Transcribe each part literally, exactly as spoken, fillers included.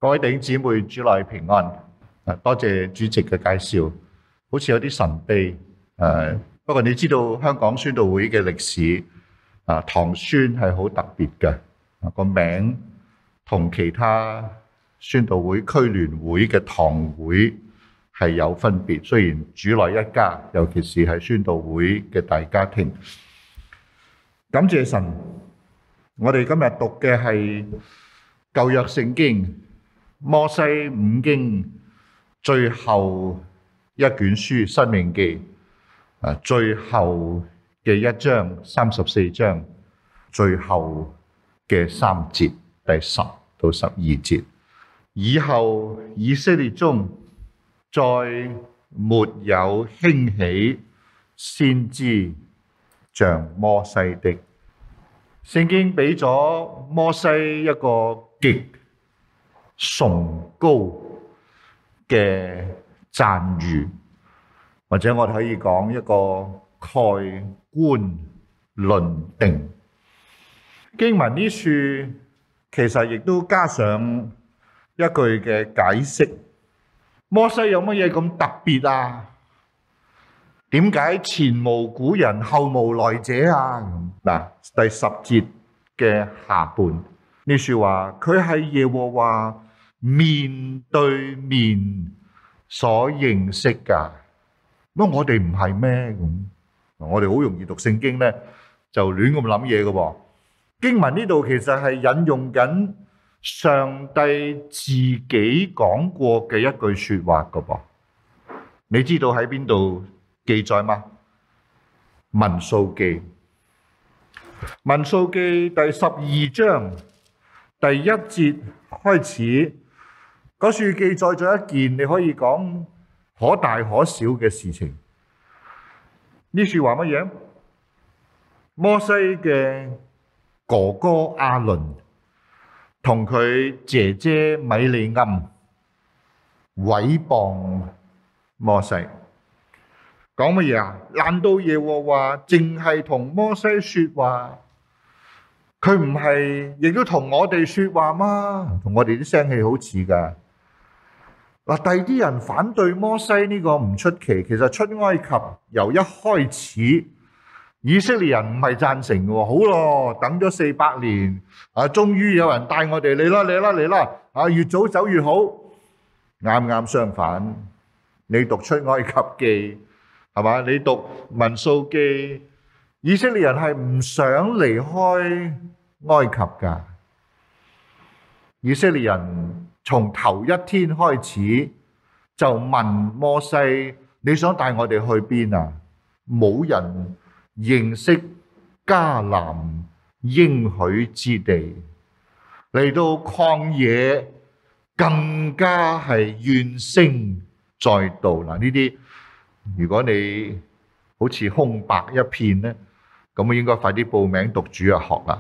各位弟兄姊妹，主內平安。啊，多謝主席嘅介紹，好似有啲神秘。誒，不過你知道香港宣道會嘅歷史，啊，堂宣係好特別嘅，啊個名同其他宣道會區聯會嘅堂會係有分別。雖然主內一家，尤其是係宣道會嘅大家庭。感謝神，我哋今日讀嘅係舊約聖經摩西五經最後一卷書《申命記》，啊，最後嘅一章三十四章，最後嘅三節，第十到十二節。以後以色列中再沒有興起先知像摩西的。聖經俾咗摩西一個極崇高嘅讚譽，或者我哋可以講一個蓋棺論定。經文呢處其實亦都加上一句嘅解釋：摩西有乜嘢咁特別啊？點解前無古人後無來者啊？嗱，第十節嘅下半呢處話，佢係耶和華面對面所認識㗎。乜我哋唔係咩咁？我哋好容易讀聖經咧，就亂咁諗嘢嘅喎。經文呢度其實係引用緊上帝自己講過嘅一句説話嘅噃。你知道喺邊度記載嗎？民數記，民數記第十二章第一節開始，嗰處記載咗一件你可以講可大可小嘅事情。呢處話乜嘢？摩西嘅哥哥亞倫同佢姐姐米利暗毀謗摩西。講乜嘢啊？難道耶和華淨係同摩西說話？佢唔係亦都同我哋說話嗎？同我哋啲聲氣好似噶。嗱，第二啲人反對摩西呢個唔出奇。其實出埃及由一開始，以色列人唔係贊成嘅。好咯，等咗四百年，啊，終於有人帶我哋嚟啦嚟啦嚟啦！啊，越早走越好。啱啱相反，你讀出埃及記。係嘛？你讀民數記，以色列人係唔想離開埃及㗎。以色列人從頭一天開始就問摩西：你想帶我哋去邊啊？冇人認識迦南應許之地，嚟到曠野更加係怨聲載道。嗱，呢啲如果你好似空白一片咧，咁我應該快啲報名讀主日學啦。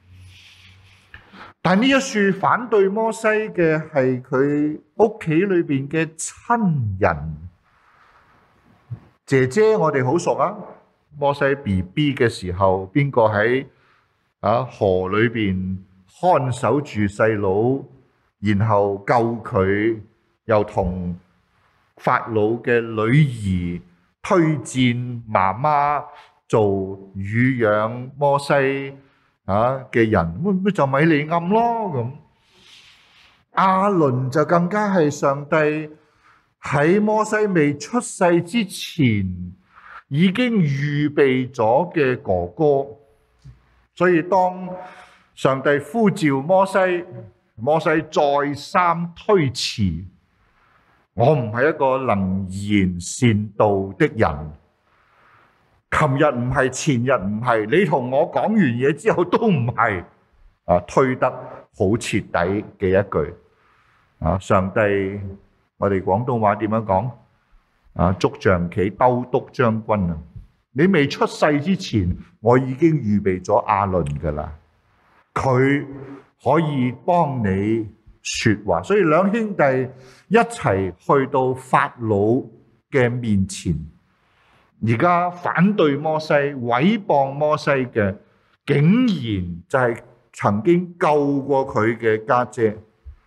但呢一處反對摩西嘅係佢屋企裏邊嘅親人。姐姐我哋好熟啊，摩西 B B 嘅時候，邊個喺啊河裏邊看守住細佬，然後救佢，又同法老嘅女兒推薦媽媽做乳養摩西啊嘅人，咁咪就米利暗咯咁。亞倫就更加係上帝喺摩西未出世之前已經預備咗嘅哥哥，所以當上帝呼召摩西，摩西再三推辭。我唔係一個能言善道的人，琴日唔係，前日唔係，你同我講完嘢之後都唔係，啊，推得好徹底嘅一句，啊，上帝，我哋廣東話點樣講？啊，捉象棋兜篤將軍啊！你未出世之前，我已經預備咗亞倫㗎喇，佢可以幫你說話，所以兩兄弟一齊去到法老嘅面前。而家反對摩西、毀謗摩西嘅，竟然就係曾經救過佢嘅家姐，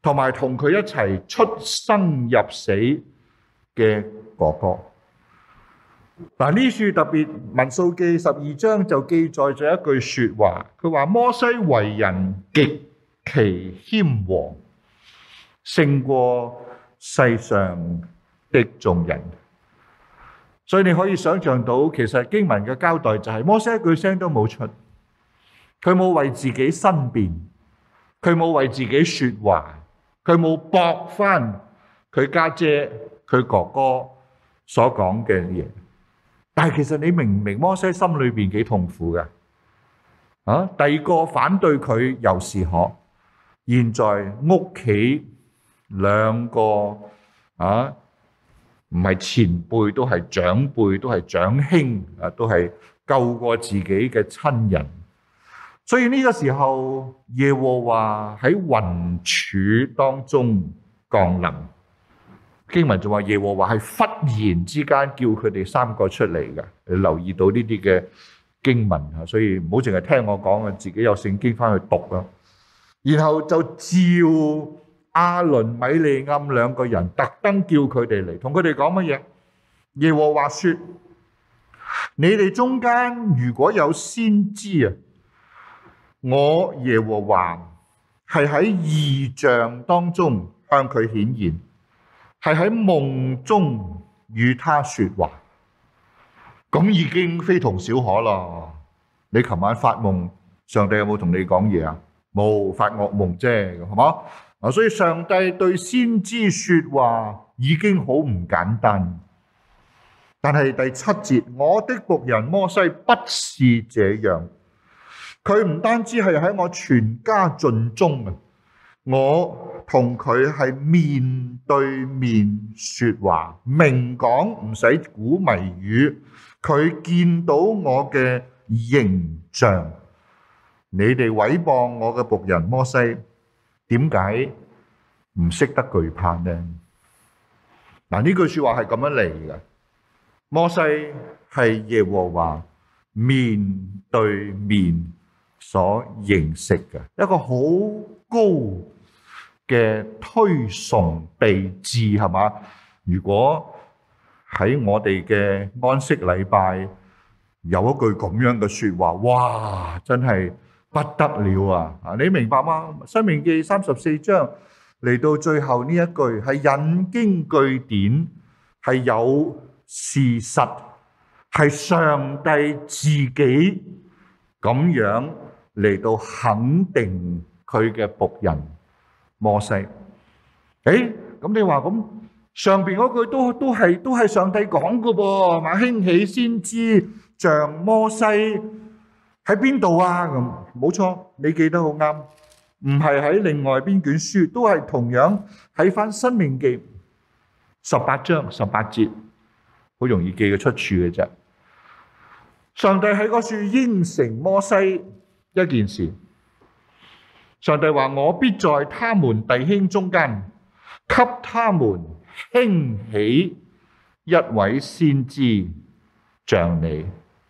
同埋同佢一齊出生入死嘅哥哥。嗱，呢處特別民數記十二章就記載咗一句說話，佢話摩西為人極其謙和，勝過世上的眾人。所以你可以想象到，其實經文嘅交代就係摩西一句聲都冇出，佢冇為自己申辯，佢冇為自己說話，佢冇駁翻佢家姐佢哥哥所講嘅嘢。但係其實你明唔明摩西心裏邊幾痛苦嘅？啊，第二個反對佢又是可，現在屋企兩個啊，唔係前輩都係長輩，都係長兄啊，都係救過自己嘅親人。所以呢個時候，耶和華喺雲柱當中降臨。經文就話耶和華係忽然之間叫佢哋三個出嚟嘅。你留意到呢啲嘅經文啊，所以唔好淨係聽我講啊，自己有聖經翻去讀啦。然後就召亞倫、米利暗兩個人，特登叫佢哋嚟，同佢哋講乜嘢？耶和華說：你哋中間如果有先知啊，我耶和華係喺異象當中向佢顯現，係喺夢中與他說話，咁已經非同小可啦。你琴晚發夢，上帝有冇同你講嘢啊？冇，發惡夢啫，係嘛？啊，所以上帝對先知說話已經好唔簡單。但係第七節，我的僕人摩西不是這樣，佢唔單止係喺我全家盡忠啊，我同佢係面對面說話，明講，唔使估謎語。佢見到我嘅形象，你哋毀謗我嘅僕人摩西，點解唔識得懼怕呢？嗱，呢句說話係咁樣嚟嘅。摩西係耶和華面對面所認識嘅一個好高嘅推崇備至，係嘛？如果喺我哋嘅安息禮拜有一句咁樣嘅說話，哇，真係不得了啊！啊，你明白嗎？申命記三十四章嚟到最後呢一句係引經據典，係有事實，係上帝自己咁樣嚟到肯定佢嘅僕人摩西。誒，咁你話咁上邊嗰句都都係都係上帝講噶噃，係嘛？興起先知像摩西喺邊度啊？咁冇錯，你記得好啱，唔係喺另外邊卷書，都係同樣喺翻申命記十八章十八節，好容易記嘅出處嘅啫。上帝喺嗰處應承摩西一件事，上帝話：我必在他們弟兄中間，給他們興起一位先知像你。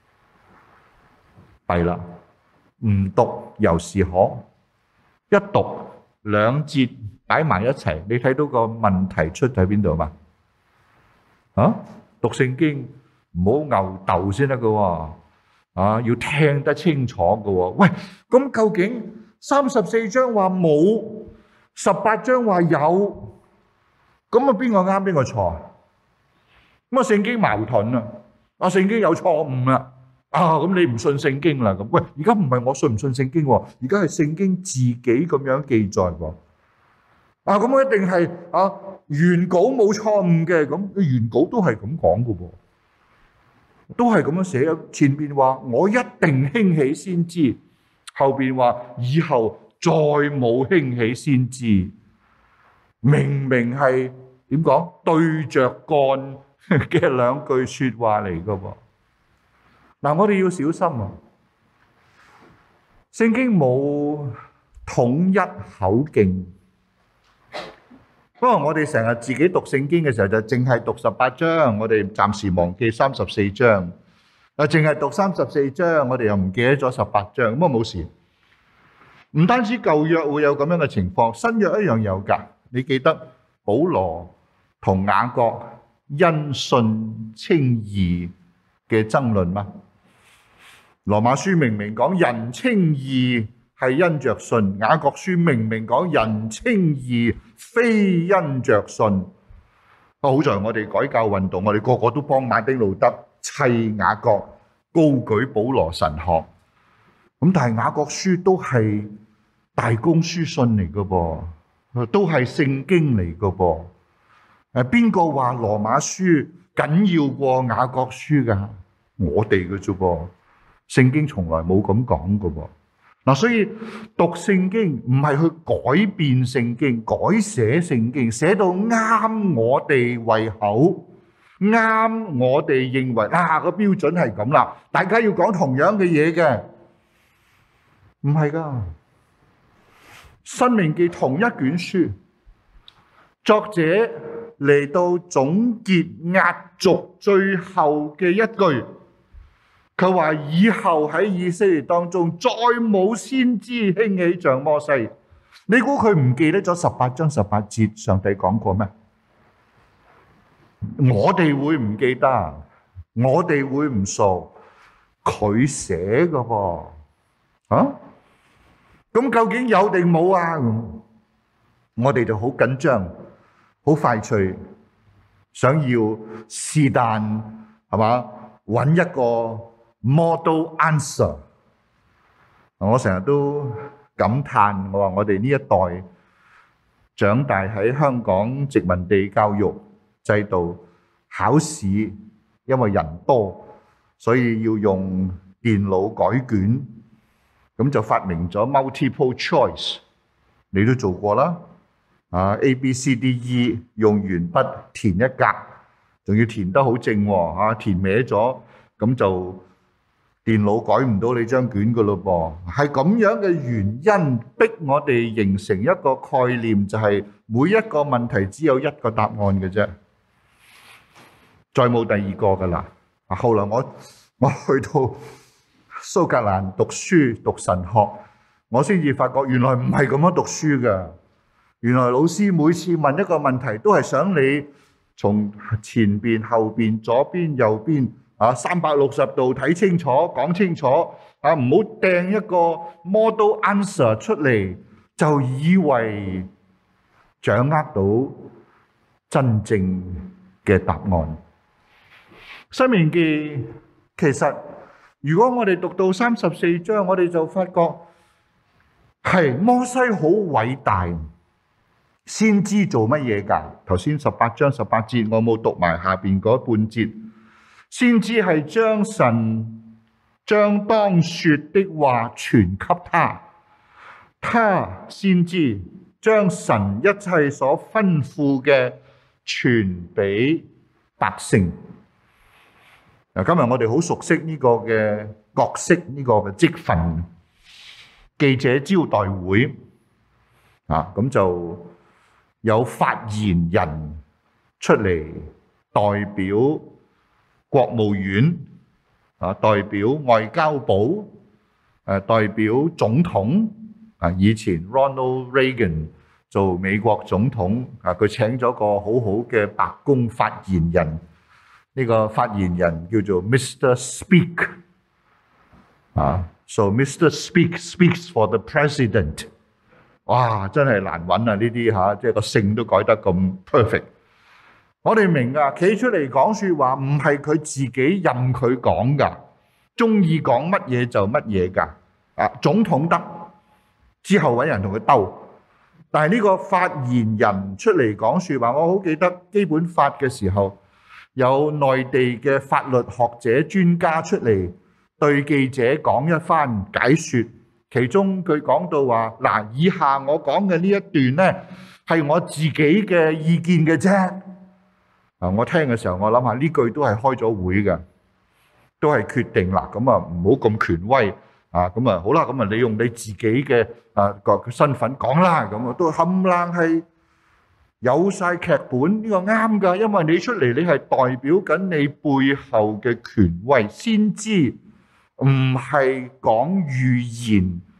弊啦，唔讀又是可，一讀兩節擺埋一齊，你睇到個問題出喺邊度嘛？啊，讀聖經唔好牛竇先得噶喎，啊，要聽得清楚噶喎。喂，咁究竟三十四章話冇，十八章話有，咁啊邊個啱邊個錯？咁啊聖經矛盾啊，啊聖經有錯誤啦。啊，咁你唔信聖經啦？咁喂，而家唔係我信唔信聖經喎，而家係聖經自己咁樣記載喎。啊，咁我一定係啊原稿冇錯誤嘅，咁原稿都係咁講嘅喎，都係咁樣寫。前邊話我一定興起先知，後邊話以後再冇興起先知，明明係點講對着幹嘅兩句説話嚟嘅喎。嗱，我哋要小心啊！聖經冇統一口徑，不過我哋成日自己讀聖經嘅時候就淨係讀十八章，我哋暫時忘記三十四章。啊，淨係讀三十四章，我哋又唔記得咗十八章，咁啊冇事。 唔單止舊約會有咁樣嘅情況，新約一樣有㗎。你記得保羅同雅各因信稱義嘅爭論嗎？羅馬書明明講人稱義係因着信，雅各書明明講人稱義非因着信。好在我哋改教運動，我哋個個都幫馬丁路德砌雅各，高舉保羅神學。咁但係雅各書都係大公書信嚟嘅噃，都係聖經嚟嘅噃。誒，邊個話羅馬書緊要過雅各書㗎？我哋嘅啫噃，聖經從來冇咁講嘅噃。嗱，所以讀聖經唔係去改變聖經、改寫聖經，寫到啱我哋胃口，啱我哋認為啊個標準係咁啦，大家要講同樣嘅嘢嘅，唔係㗎。申命記同一卷書，作者嚟到總結壓軸最後嘅一句。佢話以後喺以色列當中再冇先知興起像摩西。你估佢唔記得咗十八章十八節上帝講過咩？我哋會唔記得，我哋會唔熟，佢寫噶噃啊？咁究竟有定冇啊？我哋就好緊張，好快脆，想要是但係嘛，揾一個model answer。我成日都感嘆，我話我哋呢一代長大喺香港殖民地教育制度，考試因為人多，所以要用電腦改卷，咁就發明咗 multiple choice。你都做過啦，啊 A B C D E 用鉛筆填一格，仲要填得好正喎，啊填歪咗咁就電腦改唔到你張卷噶咯噃。係咁樣嘅原因逼我哋形成一個概念，就係每一個問題只有一個答案嘅啫，再冇第二個噶啦。啊，後來我我去到蘇格蘭讀書讀神學，我先至發覺原來唔係咁樣讀書㗎。原來老師每次問一個問題，都係想你從前邊、後邊、左邊、右邊啊，三百六十度睇清楚、講清楚啊，唔好掟一個 model answer 出嚟，就以為掌握到真正嘅答案。申命記其實，如果我哋讀到三十四章，我哋就發覺係摩西好偉大，先知做乜嘢㗎？頭先十八章十八節，我冇讀埋下邊嗰半節。先知係將神將當說的話傳給他，他先知將神一切所吩咐嘅傳俾百姓。嗱，今日我哋好熟悉呢個嘅角色，呢個嘅職份，記者招待會啊，咁就有發言人出嚟代表國務院啊，代表外交部，誒代表總統啊。以前 Ronald Reagan 做美國總統啊，佢請咗個好好嘅白宮發言人。呢個發言人叫做 Mister Speak 啊 ，so Mister Speak speaks for the President。哇，真係難揾啊！呢啲嚇，即係個姓都改得咁 perfect。我哋明啊，企出嚟講説話唔係佢自己任佢講噶，中意講乜嘢就乜嘢噶。啊，總統得之後揾人同佢鬥，但係呢個發言人出嚟講説話，我好記得基本法嘅時候。有內地嘅法律學者專家出嚟對記者講一番解說，其中佢講到話：嗱，以下我講嘅呢一段呢，係我自己嘅意見嘅啫。啊，我聽嘅時候，我諗下呢句都係開咗會嘅，都係決定啦。咁啊，唔好咁權威啊。咁啊，好啦，咁啊，你用你自己嘅啊個身份講啦。咁啊，都冚唪唥係。有晒劇本，呢個啱㗎，因為你出嚟，你係代表緊你背後嘅權威，先知唔係講預言，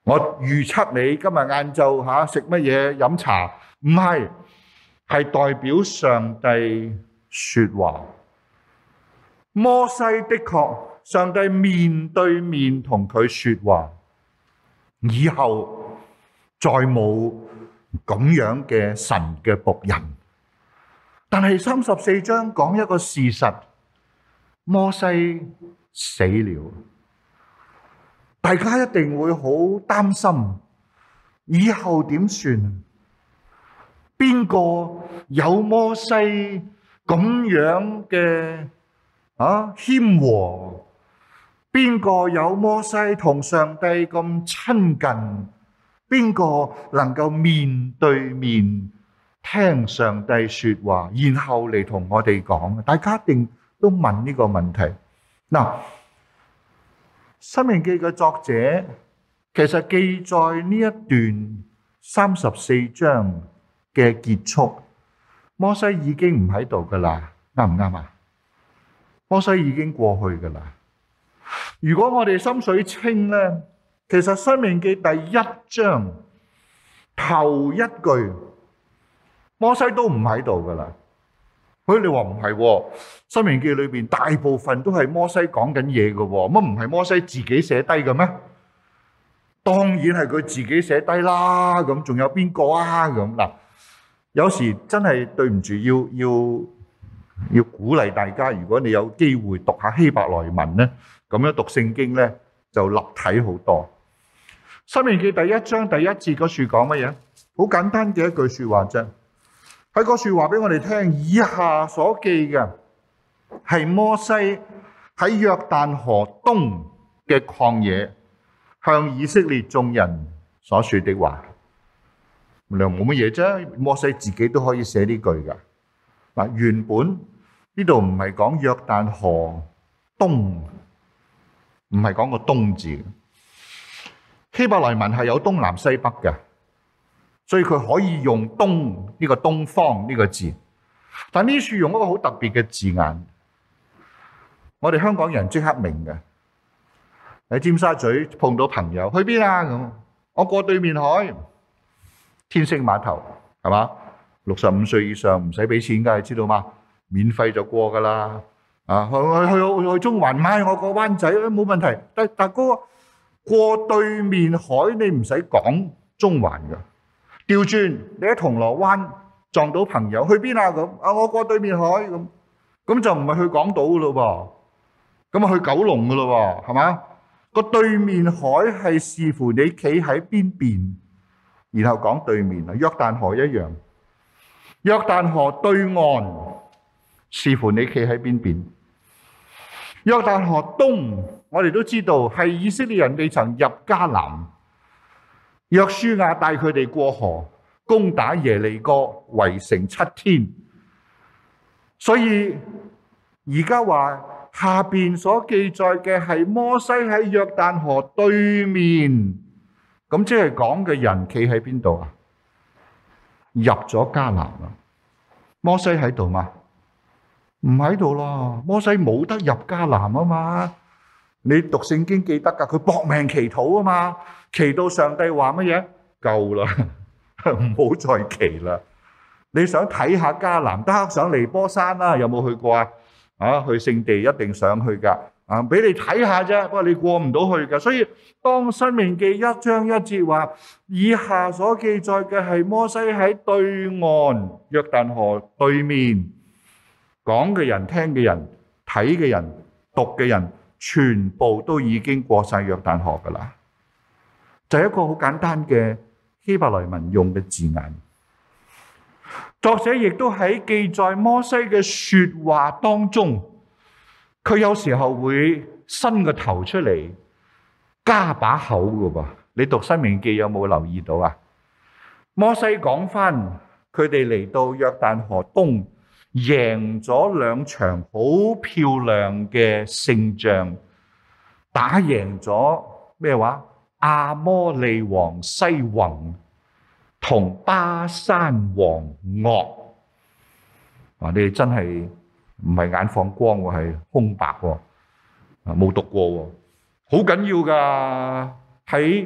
我預測你今日晏晝嚇食乜嘢飲茶，唔係，係代表上帝説話。摩西的確，上帝面對面同佢説話，以後再冇咁樣嘅神嘅僕人。但係三十四章講一個事實，摩西死了。大家一定會好擔心，以後點算？邊個有摩西咁樣嘅啊謙和？邊個有摩西同上帝咁親近？邊個能夠面對面聽上帝說話，然後嚟同我哋講？大家一定都問呢個問題。嗱，申命記嘅作者其實記載呢一段三十四章嘅結束，摩西已經唔喺度噶啦，啱唔啱啊？摩西已經過去噶啦。如果我哋心水清咧，其實申命記第一章頭一句，摩西都唔喺度噶啦。佢你話唔係喎？申命記裏邊大部分都係摩西講緊嘢嘅喎，乜唔係摩西自己寫低嘅咩？當然係佢自己寫低啦。咁仲有邊個啊？咁嗱，有時真係對唔住，要要要鼓勵大家，如果你有機會讀下希伯來文咧，咁樣讀聖經咧就立體好多。申命記第一章第一節嗰處講乜嘢？好簡單嘅一句説話啫。喺嗰處話俾我哋聽，以下所記嘅係摩西喺約旦河東嘅曠野向以色列眾人所說的話。你話冇乜嘢啫，摩西自己都可以寫呢句㗎。嗱，原本呢度唔係講約旦河東，唔係講個東字。希伯來文係有東南西北嘅。所以佢可以用東呢個東方呢個字，但呢處用一個好特別嘅字眼，我哋香港人即刻明嘅。喺尖沙咀碰到朋友，去邊啊？咁我過對面海，天星碼頭係嘛？六十五歲以上唔使俾錢㗎，你知道嗎？免費就過㗎啦。啊，去去去去中環買我個灣仔冇問題。但但哥過對面海，你唔使講中環㗎。調轉，你喺銅鑼灣撞到朋友，去邊啊？咁啊，我過對面海咁，咁就唔係去港島噶咯噃，咁啊去九龍噶咯喎，係嘛？個對面海係視乎你企喺邊邊，然後講對面啊，約旦河一樣，約旦河對岸視乎你企喺邊邊。約旦河東，我哋都知道係以色列人未曾入迦南。約書亞帶佢哋過河，攻打耶利哥，圍城七天。所以而家話下邊所記載嘅係摩西喺約旦河對面，咁即係講嘅人企喺邊度啊？入咗迦南啦。摩西喺度嘛？唔喺度啦。摩西冇得入迦南啊嘛。你讀聖經記得㗎，佢搏命祈禱啊嘛，祈到上帝話乜嘢？夠啦，唔好再祈啦。你想睇下迦南，得上尼波山啦，有冇去過啊？啊，去聖地一定想去㗎，啊，俾你睇下啫，不過你過唔到去㗎。所以當申命記一章一節話，以下所記載嘅係摩西喺對岸約旦河對面，講嘅人、聽嘅人、睇嘅人、讀嘅人，全部都已經過晒約旦河噶啦，就係一個好簡單嘅希伯來文用嘅字眼。作者亦都喺記載摩西嘅說話當中，佢有時候會伸個頭出嚟，加把口噶噃。你讀申命記有冇留意到啊？摩西講翻佢哋嚟到約旦河東，贏咗兩場好漂亮嘅勝仗，打贏咗咩話？亞摩利王西宏同巴珊王噩。啊！你哋真係唔係眼放光喎，係空白喎，啊冇讀過喎，好緊要㗎。喺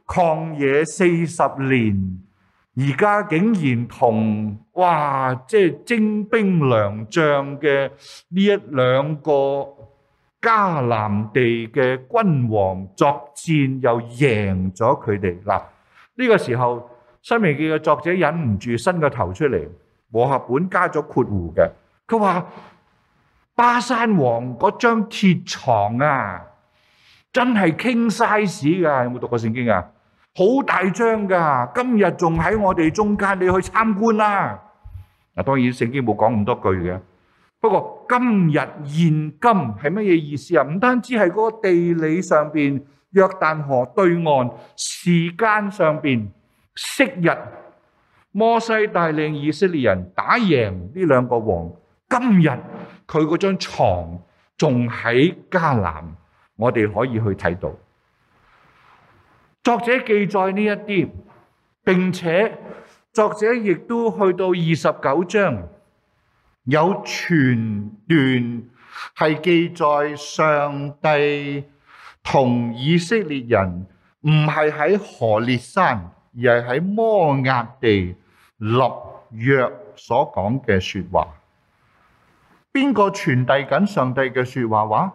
曠野四十年，而家竟然同哇，即係精兵良將嘅呢一兩個迦南地嘅君王作戰，又贏咗佢哋。嗱，呢個時候《申命記》嘅作者忍唔住伸個頭出嚟，和合本加咗括弧嘅，佢話巴珊王嗰張鐵床啊，真係 king size 噶，有冇讀過聖經啊？好大張噶，今日仲喺我哋中間，你去參觀啦。嗱，當然聖經冇講咁多句嘅，不過今日現今係乜嘢意思啊？唔單止係嗰個地理上邊，約旦河對岸，時間上邊，昔日摩西帶領以色列人打贏呢兩個王，今日佢嗰張床仲喺迦南，我哋可以去睇到。作者記載呢一啲，並且作者亦都去到二十九章，有全段係記載上帝同以色列人唔係喺何烈山，而係喺摩押地立約所講嘅說話。邊個傳遞緊上帝嘅說話話？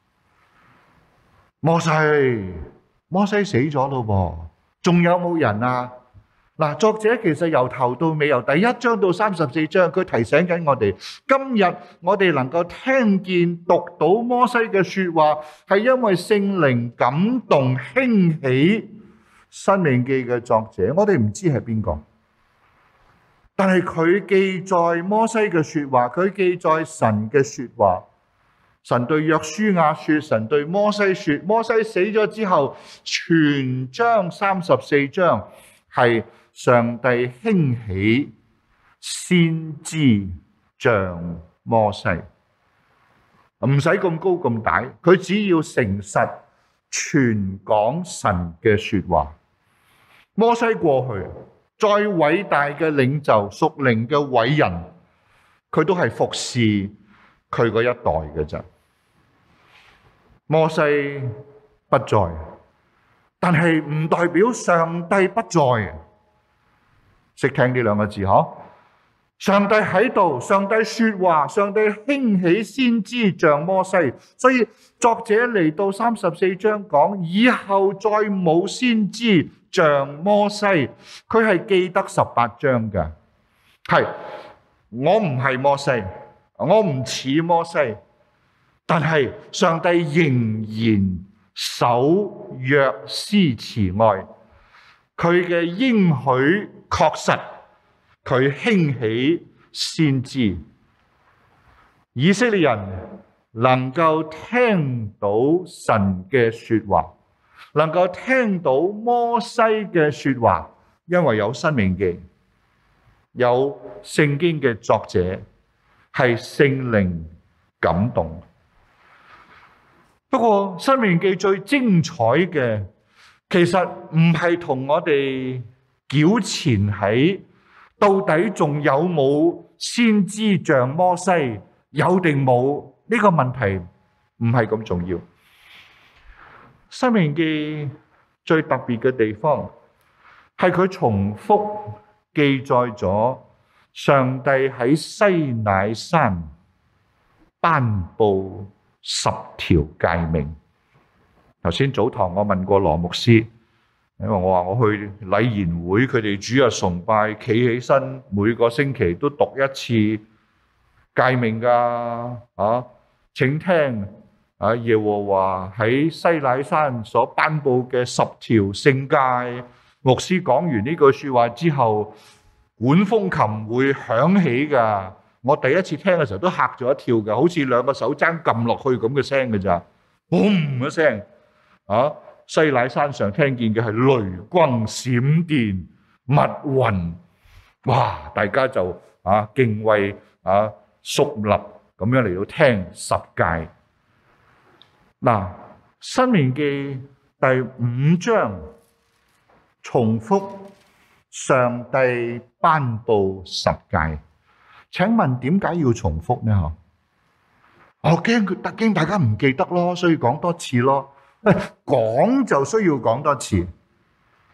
摩西。摩西死咗咯噃，仲有冇人啊？嗱，作者其實由頭到尾，由第一章到三十四章，佢提醒緊我哋，今日我哋能夠聽見讀到摩西嘅說話，係因為聖靈感動興起申命記嘅作者。我哋唔知係邊個，但係佢記載摩西嘅說話，佢記載神嘅說話。神對約書亞說，神對摩西說，摩西死咗之後，全章三十四章係上帝興起先知像摩西，唔使咁高咁大，佢只要誠實傳講神嘅說話。摩西過去再偉大嘅領袖、屬靈嘅偉人，佢都係服侍佢嗰一代嘅咋。摩西不在，但係唔代表上帝不在。識聽呢兩個字嗬？上帝喺度，上帝說話，上帝興起先知像摩西。所以作者嚟到三十四章講，以後再冇先知像摩西。佢係記得十八章㗎。係，我唔係摩西，我唔似摩西。但係上帝仍然守約施慈愛，佢嘅應許確實，佢興起先知，以色列人能夠聽到神嘅說話，能夠聽到摩西嘅說話，因為有申命記，有聖經嘅作者係聖靈感動。不過申命記最精彩嘅，其實唔係同我哋糾纏喺到底仲有冇先知像摩西，有定冇呢個問題，唔係咁重要。申命記最特別嘅地方係佢重複記載咗上帝喺西乃山頒布十條誡命。頭先早堂我問過羅牧師，因為我話我去禮賢會，佢哋主日崇拜，企起身每個星期都讀一次誡命㗎。啊，請聽啊，耶和華喺西乃山所頒布嘅十條聖誡。牧師講完呢句說話之後，管風琴會響起㗎。我第一次聽嘅時候都嚇咗一跳嘅，好似兩個手踭撳落去咁嘅聲嘅咋，嘣一聲啊！西乃山上聽見嘅係雷轟閃電密雲，哇！大家就啊敬畏啊肅立咁樣嚟到聽十誡。嗱，申命記第五章重複上帝頒布十誡。請問點解要重複呢？我驚佢，驚大家唔記得咯，所以講多次咯。講就需要講多次。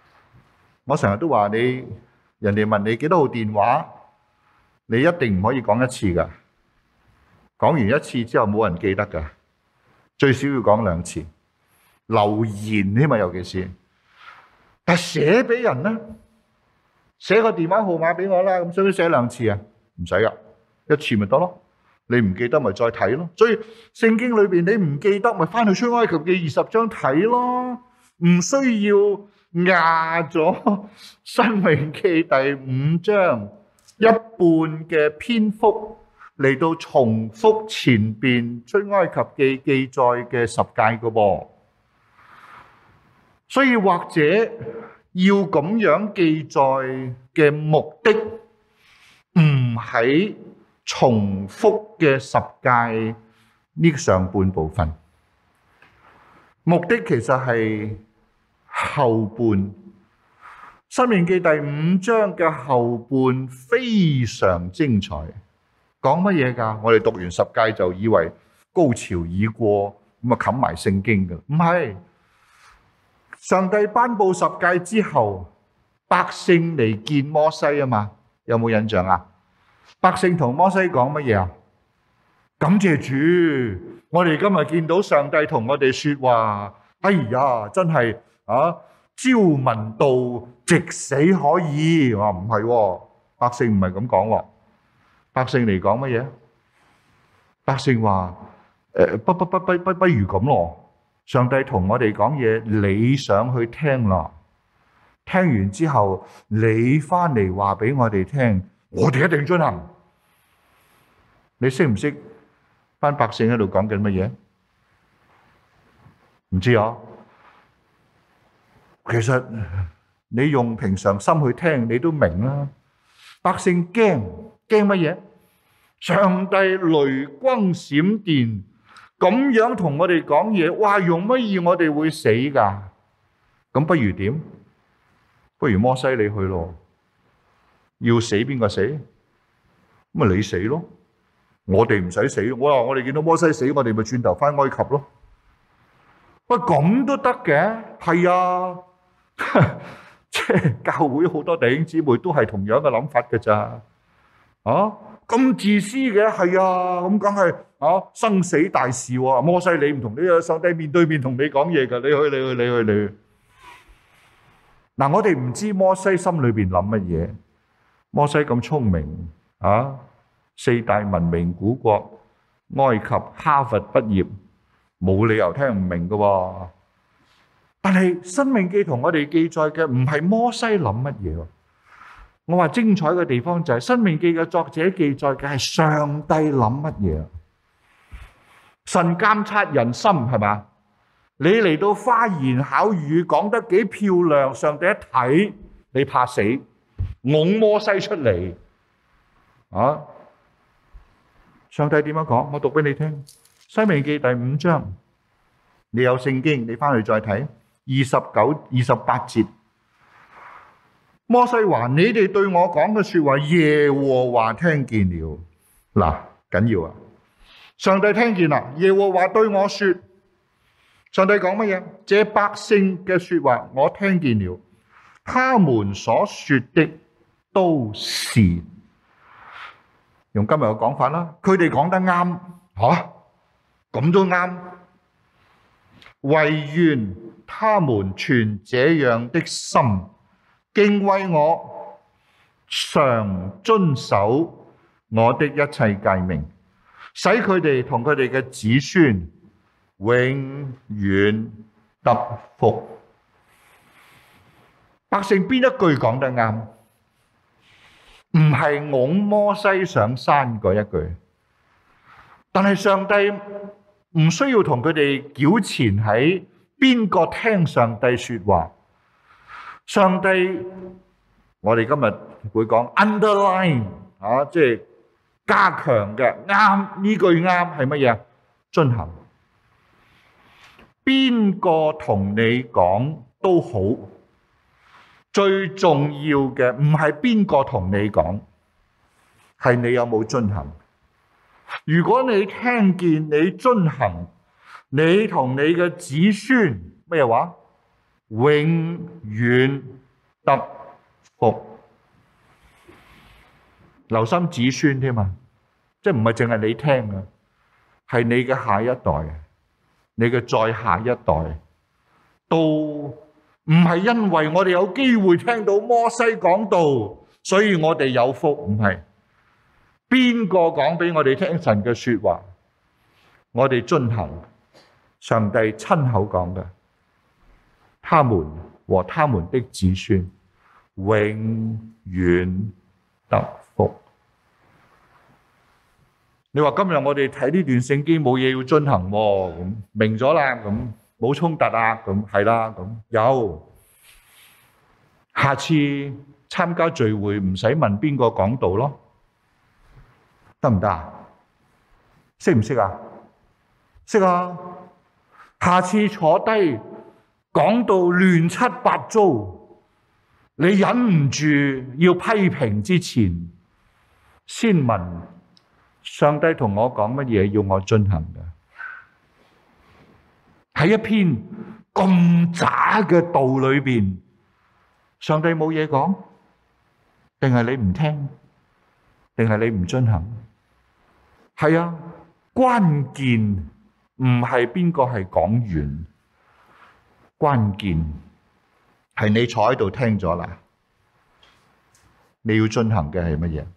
我成日都話你，人哋問你幾多號電話，你一定唔可以講一次噶。講完一次之後冇人記得噶，最少要講兩次。留言添嘛，尤其是。但係寫俾人咧，寫個電話號碼俾我啦，咁使唔使寫兩次啊？唔使噶，一次咪得咯。你唔記得咪再睇咯。所以聖經裏邊你唔記得咪翻去出埃及記二十章睇咯，唔需要壓咗申命記第五章一半嘅篇幅嚟到重複前邊出埃及記記載嘅十誡噶噃。所以或者要咁樣記載嘅目的唔喺重複嘅十誡呢上半部分，目的其實係後半。申命記第五章嘅後半非常精彩，講乜嘢㗎？我哋讀完十誡就以為高潮已過，咁啊冚埋聖經㗎，唔係。上帝頒布十誡之後，百姓嚟見摩西啊嘛，有冇印象啊？百姓同摩西講乜嘢啊？感謝主，我哋今日見到上帝同我哋說話，哎呀，真係啊，朝聞道，夕死可以。話唔係喎，百姓唔係咁講喎，百姓嚟講乜嘢？百姓話誒，不不不不不不如咁咯。上帝同我哋講嘢，你想去聽啦？聽完之後，你翻嚟話俾我哋聽，我哋一定進行。你識唔識班百姓喺度講緊乜嘢？唔知啊。其實你用平常心去聽，你都明啦。百姓驚驚乜嘢？上帝雷轟閃電。咁樣同我哋講嘢，哇！用乜嘢我哋會死㗎？咁不如點？不如摩西你去咯。要死邊個死？咁咪你死咯。我哋唔使死。我話我哋見到摩西死，我哋咪轉頭返埃及咯。喂，咁都得嘅？係啊，即係教會好多弟兄姊妹都係同樣嘅諗法㗎咋。啊？咁自私嘅？係啊，咁梗係啊，生死大事喎。摩西你唔同呢個上帝面對面同你講嘢㗎，你去你去你去你去。嗱，我哋唔知摩西心裏邊諗乜嘢。摩西咁聰明啊，四大文明古國，埃及哈佛畢業，冇理由聽唔明㗎喎。但係申命記同我哋記載嘅唔係摩西諗乜嘢喎。我話精彩嘅地方就係《申命記》嘅作者記載嘅係上帝諗乜嘢？神監察人心係嘛？你嚟到花言巧語講得幾漂亮，上帝一睇你怕死，拱摩西出嚟啊！上帝點樣講？我讀俾你聽，《申命記》第五章，你有聖經，你翻去再睇二十九、二十八節。摩西話：你哋對我講嘅說話，耶和華聽見了。嗱，緊要啊！上帝聽見啦，耶和華對我說：上帝講乜嘢？這百姓嘅說話，我聽見了，他們所說的都是。用今日嘅講法啦，佢哋講得啱吓，咁都啱。惟願他們存這樣的心，敬畏我，常遵守我的一切誡命，使佢哋同佢哋嘅子孫永遠得福。百姓邊一句講得啱？唔係拱摩西上山嗰一句，但係上帝唔需要同佢哋糾纏喺邊個聽上帝說話。上帝，我哋今日會講 underline 啊，即係加強嘅啱，呢句啱係乜嘢？遵行。邊個同你講都好，最重要嘅唔係邊個同你講，係你有冇遵行。如果你聽見你遵行，你同你嘅子孫咩話？永遠得得福。留心子孫添啊，即係唔係淨係你聽啊，係你嘅下一代，你嘅再下一代，都唔係因為我哋有機會聽到摩西講道，所以我哋有福，唔係。邊個講俾我哋聽神嘅說話，我哋遵行，上帝親口講嘅，他們和他們的子孫永遠得福。你話今日我哋睇呢段聖經冇嘢要遵行喎，咁明咗啦，咁冇衝突啊，咁係啦，咁有。下次參加聚會唔使問邊個講道咯，得唔得啊？識唔識啊？識啊！下次坐低講到亂七八糟，你忍唔住要批評之前，先問上帝同我講乜嘢要我遵行嘅？喺一篇咁渣嘅道裏邊，上帝冇嘢講，定係你唔聽，定係你唔遵行？係啊，關鍵唔係邊個係講員，關鍵係你坐喺度聽咗啦，你要遵行嘅係乜嘢？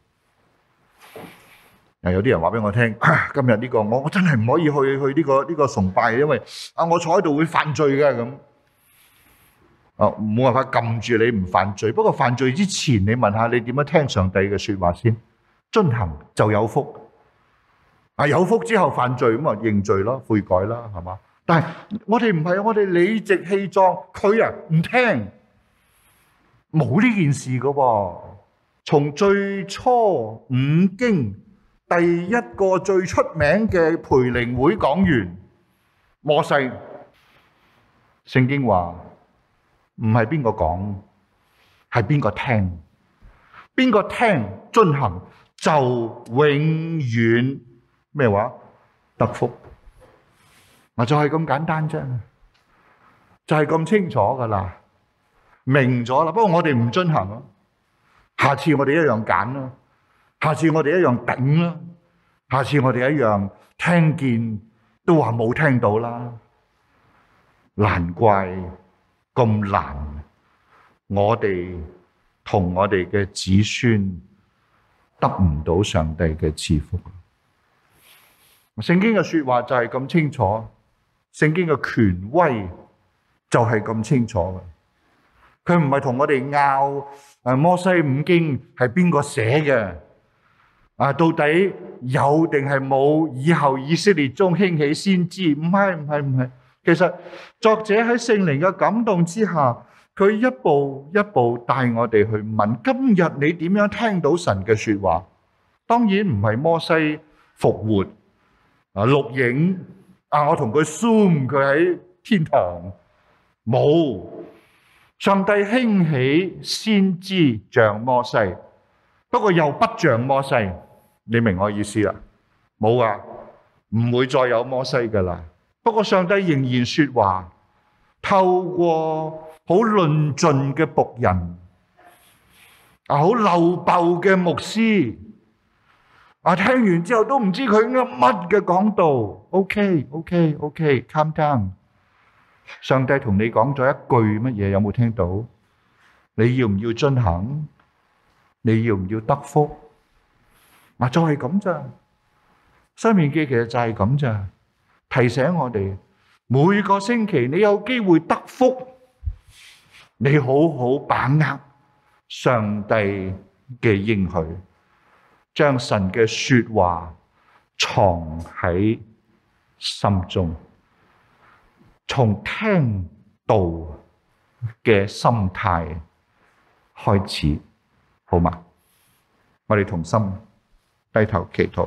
有啲人話俾我聽，今日呢個我我真係唔可以去去呢個呢個崇拜，因為啊我坐喺度會犯罪嘅咁。哦，冇辦法撳住你唔犯罪，不過犯罪之前你問下你點樣聽上帝嘅說話先，遵行就有福。啊有福之後犯罪咁啊認罪咯，悔改啦，係嘛？但係我哋唔係，我哋理直氣壯，佢啊唔聽，冇呢件事噶噃。從最初五經第一個最出名嘅培靈會講員摩西，聖經話唔係邊個講，係邊個聽，邊個聽遵行就永遠咩話得福。嗱就係咁簡單啫，就係咁清楚噶啦，明咗啦。不過我哋唔遵行咯，下次我哋一樣揀啦，下次我哋一樣頂啦，下次我哋一樣聽見都話冇聽到啦。難怪咁難，我哋同我哋嘅子孫得唔到上帝嘅賜福。聖經嘅說話就係咁清楚，聖經嘅權威就係咁清楚嘅。佢唔係同我哋拗誒摩西五經係邊個寫嘅啊？到底有定係冇？以後以色列中興起先知？唔係唔係唔係。其實作者喺聖靈嘅感動之下，佢一步一步帶我哋去問：今日你點樣聽到神嘅說話？當然唔係摩西復活啊，錄影啊，我同佢 zoom 佢喺天堂，冇。上帝興起先知像摩西，不過又不像摩西，你明我意思啦？冇啊，唔會再有摩西噶啦。不過上帝仍然說話，透過好論盡嘅僕人，啊好漏爆嘅牧師，啊聽完之後都唔知佢噏乜嘅講道。OK OK OK，calm down。上帝同你講咗一句乜嘢？有冇聽到？你要唔要遵行？你要唔要得福？啊就係咁咋。申命記其實就係咁咋。提醒我哋每個星期你有機會得福，你好好把握上帝嘅應許，將神嘅說話藏喺心中，從聽道嘅心態開始，好嗎？我哋同心低頭祈禱。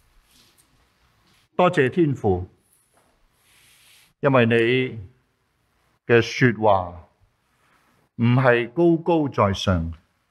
多謝天父，因為你嘅說話唔係高高在上，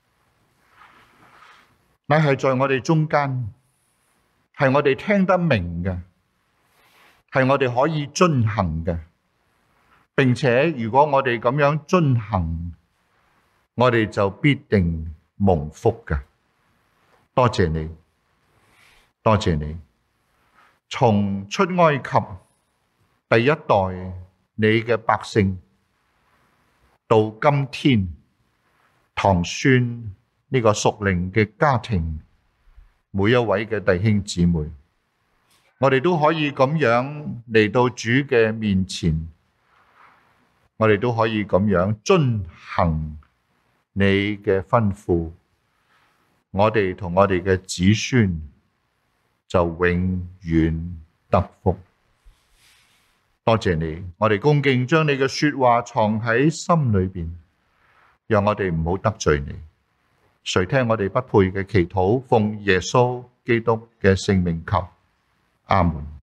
乃係在我哋中間，係我哋聽得明嘅，係我哋可以遵行嘅。並且如果我哋咁樣遵行， 我哋就必定蒙福嘅。多謝你，多謝你，從出埃及第一代你嘅百姓，到今天堂孫呢個屬靈嘅家庭，每一位嘅弟兄姊妹，我哋都可以咁樣嚟到主嘅面前，我哋都可以咁樣遵行你嘅吩咐，我哋同我哋嘅子孫就永遠得福。多謝你，我哋恭敬將你嘅說話藏喺心裏邊，讓我哋唔好得罪你。誰聽我哋不配嘅祈禱，奉耶穌基督嘅聖名求，阿門。